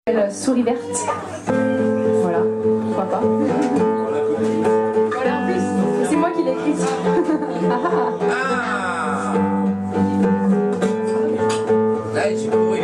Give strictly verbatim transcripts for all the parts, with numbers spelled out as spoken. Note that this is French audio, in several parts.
La souris verte. Voilà, pourquoi pas. Voilà, en plus, c'est moi qui l'ai écrite. Ah, là, j'ai couru.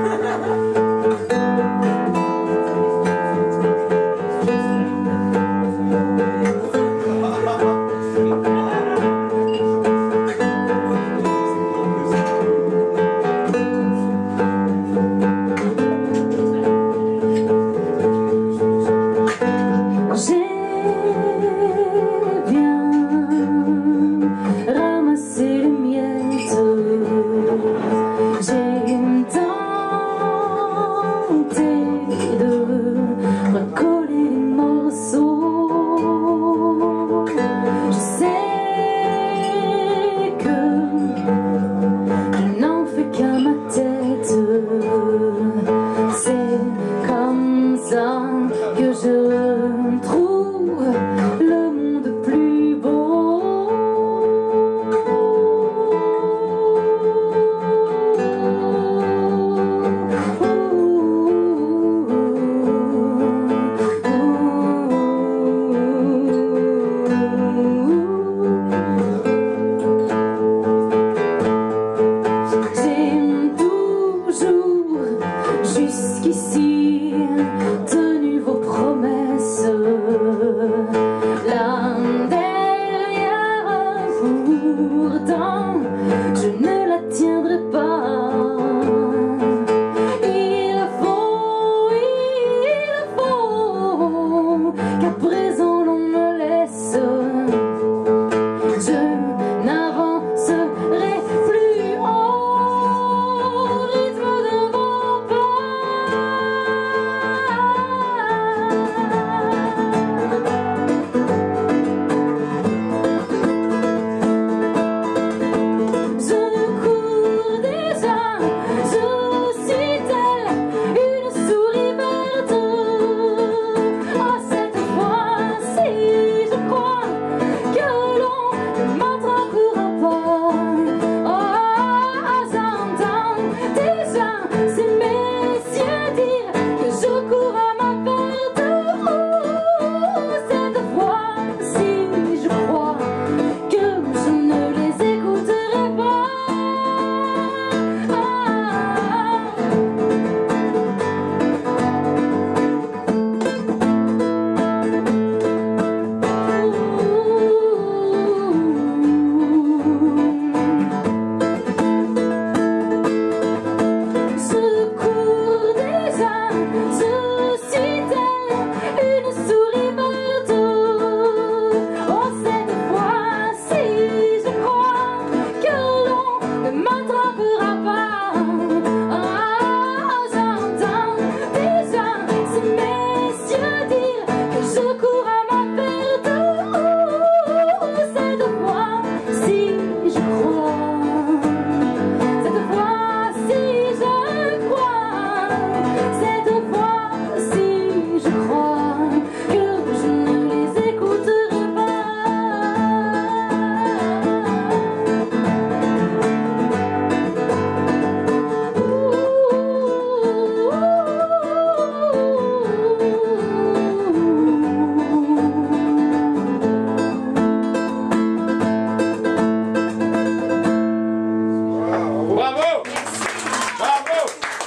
Que je trouve le monde plus beau. J'ai toujours jusqu'ici tenu vos promesses, la dernière pourtant je ne la tiendrai pas. Il faut, il faut qu'à présent l'on me laisse. Je n'avancerai plus au rythme de vos pas.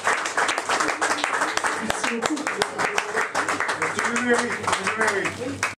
Oui, oui, oui.